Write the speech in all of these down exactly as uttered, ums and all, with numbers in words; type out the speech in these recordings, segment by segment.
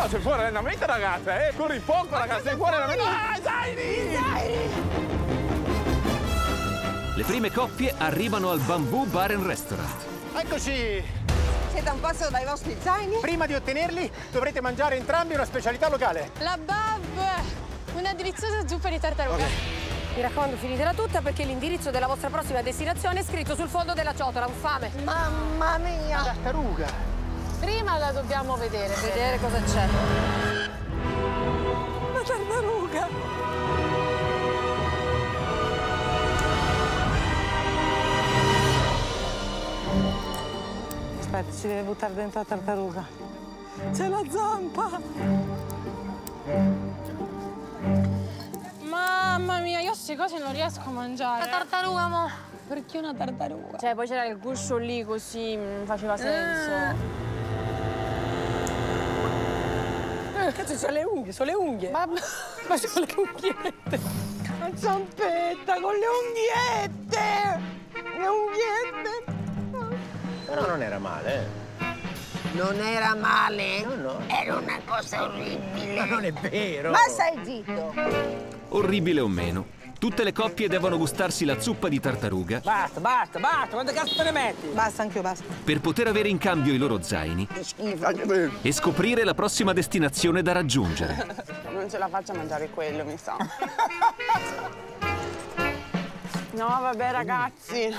sei fuori allenamento, ragazza, eh? Corri poco, ragazza, sei fuori allenamento. Ah, zaini! Zaini! Le prime coppie arrivano al Bamboo Bar and Restaurant. Eccoci! Siete a un passo dai vostri zaini? Prima di ottenerli dovrete mangiare entrambi una specialità locale. La Bab! Una deliziosa zuppa di tartaruga. Okay. Mi raccomando, finitela tutta perché l'indirizzo della vostra prossima destinazione è scritto sul fondo della ciotola. Ho fame. Mamma mia! La tartaruga! Prima la dobbiamo vedere. Vedere cosa c'è. La tartaruga! Aspetta, si deve buttare dentro la tartaruga. C'è la zampa! Mamma mia, io queste cose non riesco a mangiare. La tartaruga, mo. Perché una tartaruga? Cioè, poi c'era il guscio lì, così, non faceva senso. Eh. Cazzo, sono le unghie, sono le unghie. Ma, ma sono le unghiette. La zampetta con le unghiette. Le unghiette. Però non era male, eh? Non era male? No, no. Era una cosa orribile. Ma non è vero! Ma stai zitto! Orribile o meno, tutte le coppie devono gustarsi la zuppa di tartaruga. Basta, basta, basta, quante cazzo te ne metti? Basta, anch'io, basta. Per poter avere in cambio i loro zaini Che schifo. e scoprire la prossima destinazione da raggiungere. Non ce la faccio a mangiare quello, mi sa. No, vabbè, ragazzi.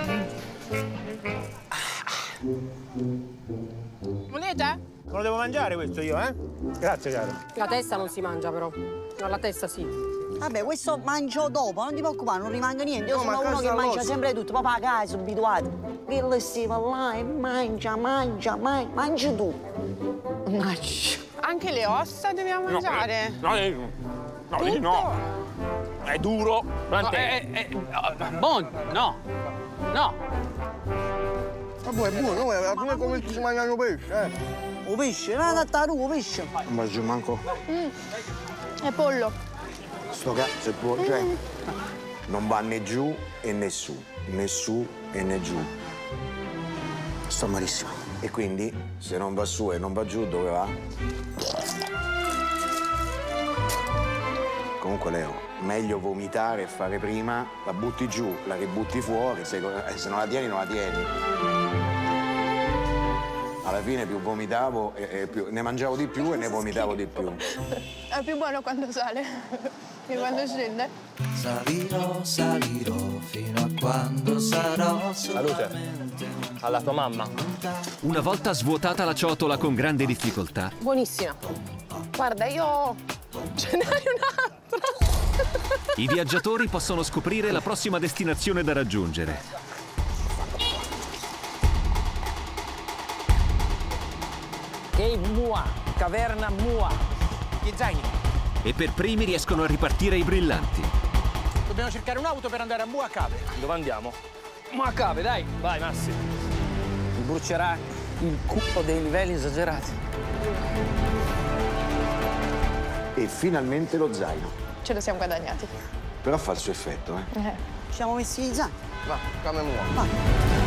Volete? Non lo devo mangiare questo io, eh? Grazie, caro. La testa non si mangia, però. No, la testa sì. Vabbè, questo mangio dopo, non ti preoccupare, non rimanga niente. Io No, sono ma uno che cosa mangia lo- sempre tutto, proprio a casa, abituato. Quello si va là e mangia, mangia, mangia, mangi tu. Mangia. Anche le ossa dobbiamo mangiare? No, eh, no, lì no. È duro. No, è, è, è, buono, no, no. Ma poi è buono, è come, come si mangiano pesce, eh? O pesce, la tartaruga, pesce. Non mangio manco. È pollo. Sto cazzo è buono, cioè, non va né giù e né su, né su e né giù. Sto malissimo. E quindi, se non va su e non va giù, dove va? Comunque, Leo, meglio vomitare e fare prima, la butti giù, la ributti fuori, se, se non la tieni, non la tieni. Alla fine più vomitavo, e, e più, ne mangiavo di più e ne vomitavo di più. È più buono quando sale che quando scende. Salirò, salirò fino a quando sarò Salute alla tua mamma. Una volta svuotata la ciotola con grande difficoltà, Buonissima. Guarda, io ce n'hai un'altra. i viaggiatori possono scoprire la prossima destinazione da raggiungere. Cave Mua, caverna Mua. Gli zaini. E per primi riescono a ripartire i brillanti. Dobbiamo cercare un'auto per andare a Mua Cave. Dove andiamo? Ma a cave, dai. Vai, Massi. Mi brucerà il culo dei livelli esagerati. E finalmente lo zaino. Ce lo siamo guadagnati. Però fa il suo effetto, eh? Eh. Ci siamo messi i zaini. Va, come muovo. Vai.